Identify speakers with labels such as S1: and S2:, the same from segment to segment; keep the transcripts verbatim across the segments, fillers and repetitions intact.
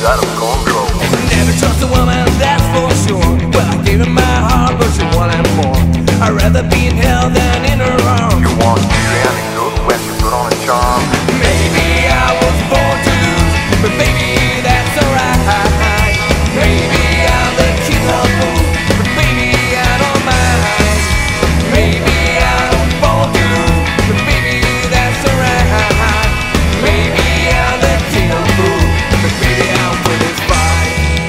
S1: out of control.
S2: Never trust a woman, that's for sure. Well, I gave her my heart, but she wanted more. I'd rather be in hell than in her arms.
S1: You want to any good when you put on a charm.
S2: Maybe I was born to lose, but baby, that's alright. Maybe I'm the king of fools, but baby, I don't mind. Maybe I was born to lose, but baby, that's alright. Maybe I'm the king of fools, but baby, I'm with this fight.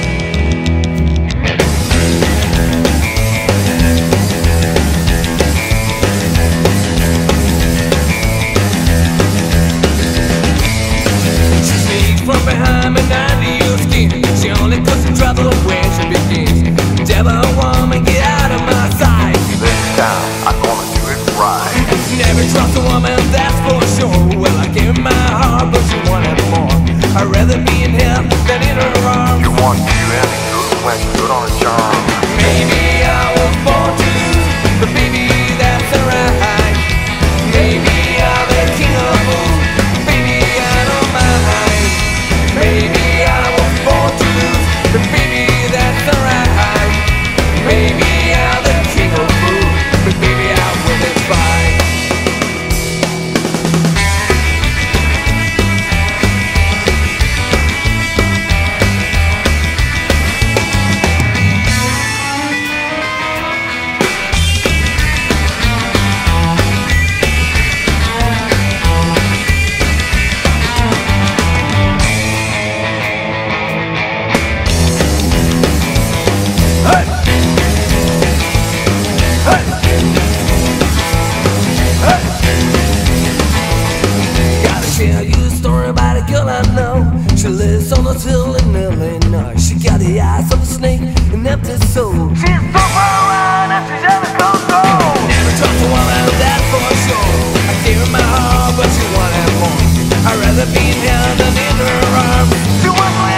S2: She sneaks from behind me under your skin. She only cuts the trouble when she begins. Devil woman, get out of my sight.
S1: This time, I'm gonna do it right.
S2: Never trust a woman, that's for sure. Well, I gave her my heart, but she wanted more. I'd rather be in hell than in her arms.
S1: You want to any good when you put on a charm.
S2: Maybe I was born to lose, but baby, that's alright. Maybe I'm the king of fools, baby, I don't mind. Maybe I was born to lose, but baby, that's alright. Maybe I'm the king of fools, but baby, I'm with this fight. Gotta tell you a story about a girl I know. She lives on a hill in Illinois. She got the eyes of a snake and empty soul. She's so far around and she's out of control. Never trust a woman, that's for sure. I gave her my heart, but she wanted more. I'd rather be in hell than in her arms. She wants me